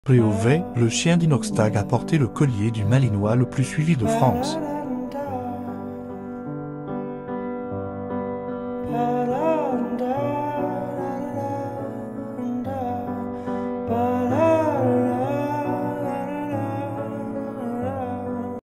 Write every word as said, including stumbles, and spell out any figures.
Préové, le chien d'Inoxtag a porté le collier du Malinois le plus suivi de France. Ba